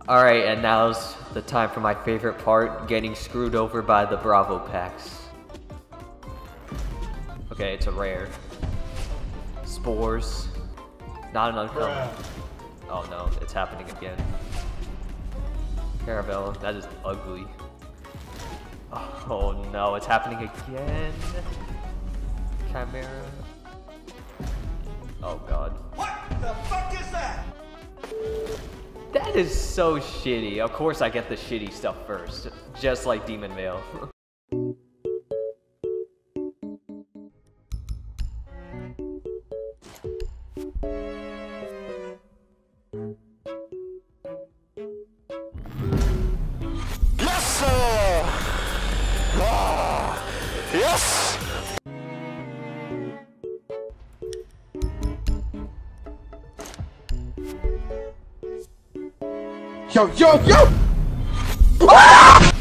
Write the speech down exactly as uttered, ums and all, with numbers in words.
Alright, and now's the time for my favorite part, getting screwed over by the Bravo packs. Okay, it's a rare. Spores. Not an uncommon. Oh no, it's happening again. Caravelle, that is ugly. Oh no, it's happening again. Chimera. Oh god. What the fuck is that? That is so shitty. Of course I get the shitty stuff first. Just like Demon Veil. Yes, sir! Ah, yes! Yo, yo, yo! Ah!